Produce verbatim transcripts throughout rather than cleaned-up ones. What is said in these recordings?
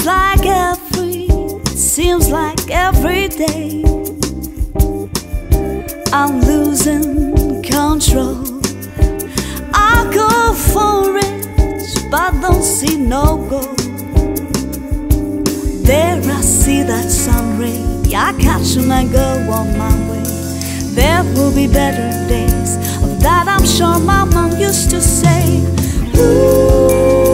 seems like every, seems like every day I'm losing control. I go for it, but don't see no goal. There I see that sun ray, I catch him and go on my way. There will be better days, of that I'm sure my mom used to say. Ooh.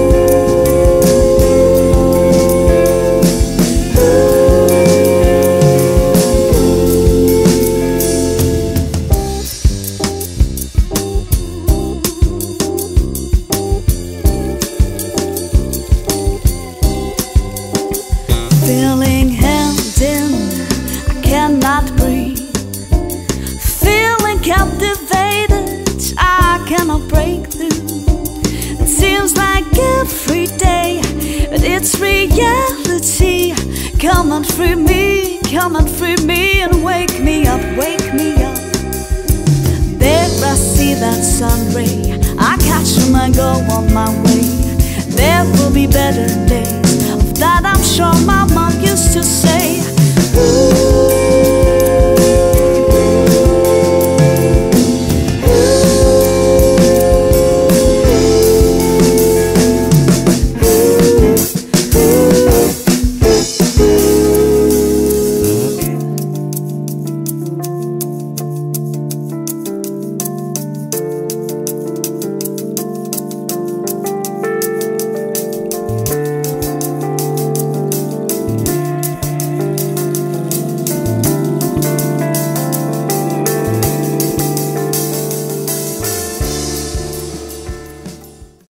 Feeling hemmed in, I cannot breathe. Feeling captivated, I cannot break through. It seems like every day, but it's reality. Come and free me, come and free me, and wake me up, wake me up. There I see that sun ray, I catch him and go on my way. There will be better days,